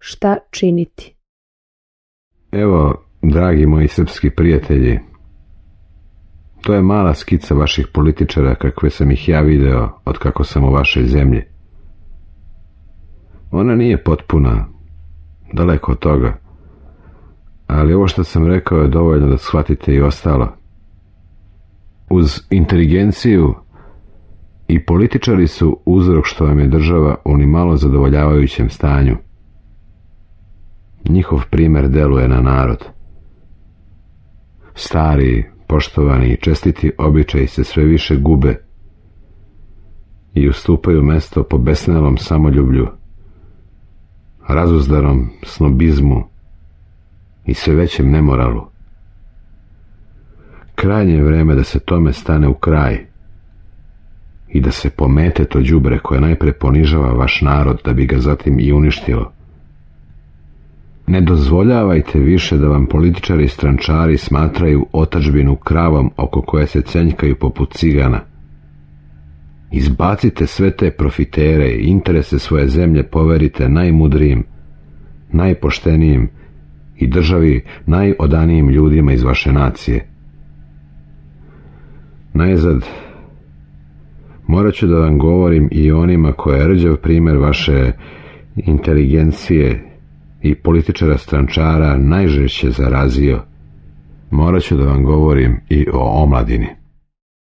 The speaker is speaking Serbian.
šta činiti. Evo, dragi moji srpski prijatelji, to je mala skica vaših političara kakve sam ih ja video od kako sam u vašoj zemlji. Ona nije potpuna, daleko od toga, ali ovo što sam rekao je dovoljno da shvatite i ostalo. Uz inteligenciju i političari su uzrok što vam je država u nimalo zadovoljavajućem stanju. Njihov primer deluje na narod. Stari, poštovani i čestiti običaji se sve više gube i ustupaju mesto po besnelom samoljublju, razuzdanom snobizmu i sve većem nemoralu. Krajnje je vreme da se tome stane u kraj i da se pomete to đubre koje najpre ponižava vaš narod da bi ga zatim i uništilo. Ne dozvoljavajte više da vam političari i strančari smatraju otadžbinu kravom oko koje se cenjkaju poput cigana. Izbacite sve te profitere i interese svoje zemlje poverite najmudrijim, najpoštenijim i državi najodanijim ljudima iz vaše nacije. Najzad, morat ću da vam govorim i onima koje je rđav primjer vaše inteligencije i političara strančara najžešće zarazio. Morat ću da vam govorim i o omladini.